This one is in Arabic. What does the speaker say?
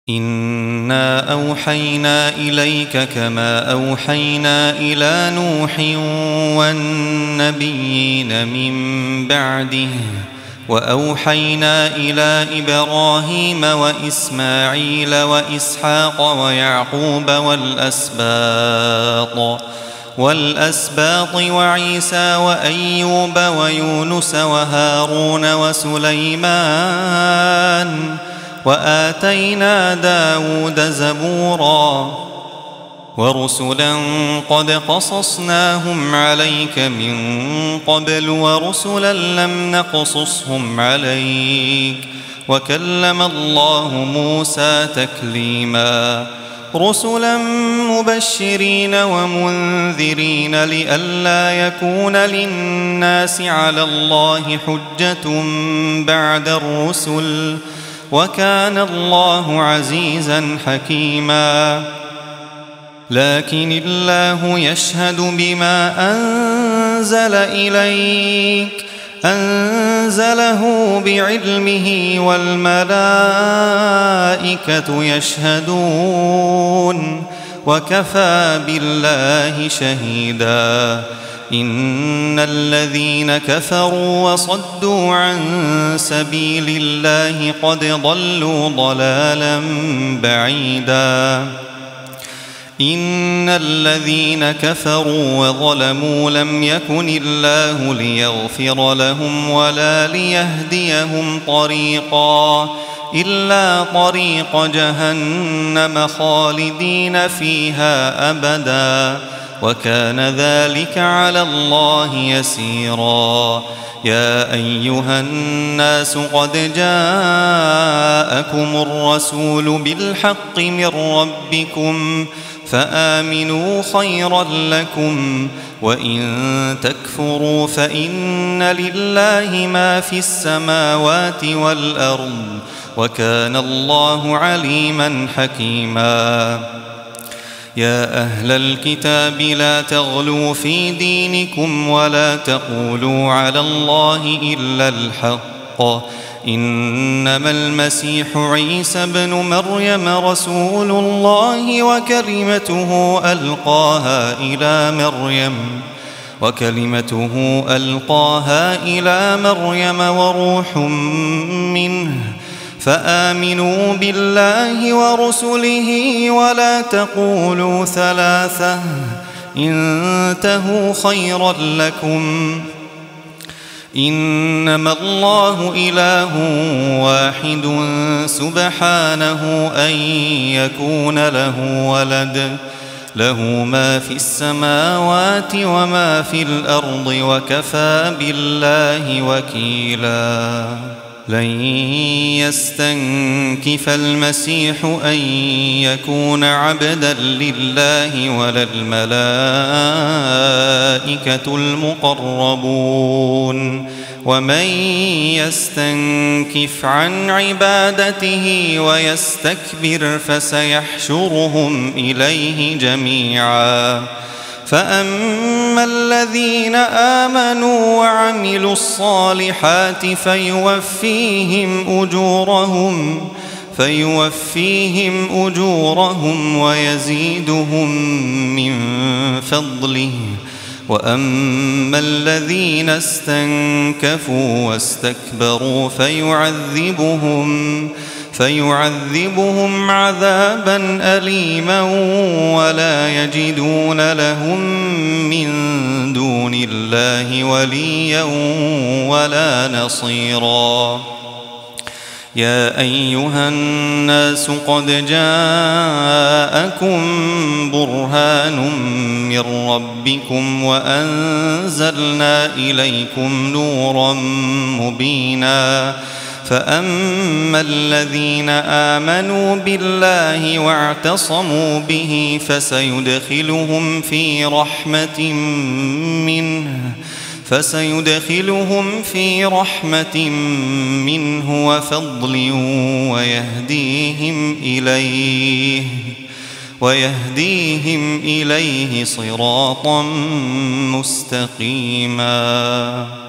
إنا أوحينا إليك كما أوحينا إلى نوح والنبيين من بعده وأوحينا إلى إبراهيم وإسماعيل وإسحاق ويعقوب والأسباط وعيسى وأيوب ويونس وهارون وسليمان وآتينا داود زبورا ورسلا قد قصصناهم عليك من قبل ورسلا لم نقصصهم عليك وكلم الله موسى تكليما رسلا مبشرين ومنذرين لئلا يكون للناس على الله حجة بعد الرسل وكان الله عزيزا حكيما لكن الله يشهد بما أنزل إليك أنزله بعلمه والملائكة يشهدون وكفى بالله شهيدا إن الذين كفروا وصدوا عن سبيل الله قد ضلوا ضلالا بعيدا إن الذين كفروا وظلموا لم يكن الله ليغفر لهم ولا ليهديهم طريقا إلا طريق جهنم خالدين فيها أبدا وكان ذلك على الله يسيرا يا أيها الناس قد جاءكم الرسول بالحق من ربكم فآمنوا خيرا لكم وإن تكفروا فإن لله ما في السماوات والأرض وكان الله عليما حكيما يا أهل الكتاب لا تغلوا في دينكم ولا تقولوا على الله إلا الحق إنما المسيح عيسى ابن مريم رسول الله وكلمته ألقاها إلى مريم وروح منه فآمنوا بالله ورسله ولا تقولوا ثلاثة انتهوا خيرا لكم إنما الله إله واحد سبحانه أن يكون له ولد له ما في السماوات وما في الأرض وكفى بالله وكيلا لن يستنكف المسيح أن يكون عبدا لله ولا الملائكة المقربون ومن يستنكف عن عبادته ويستكبر فسيحشرهم إليه جميعا فأما الذين آمنوا وعملوا الصالحات فيوفيهم أجورهم ويزيدهم من فضله وأما الذين استنكفوا واستكبروا فيعذبهم عذابا أليما ولا يجدون لهم من دون الله وليا ولا نصيرا يا أيها الناس قد جاءكم برهان من ربكم وأنزلنا إليكم نورا مبينا فأما الذين آمنوا بالله واعتصموا به فسيدخلهم في رحمة منه وفضل ويهديهم إليه صراطا مستقيما.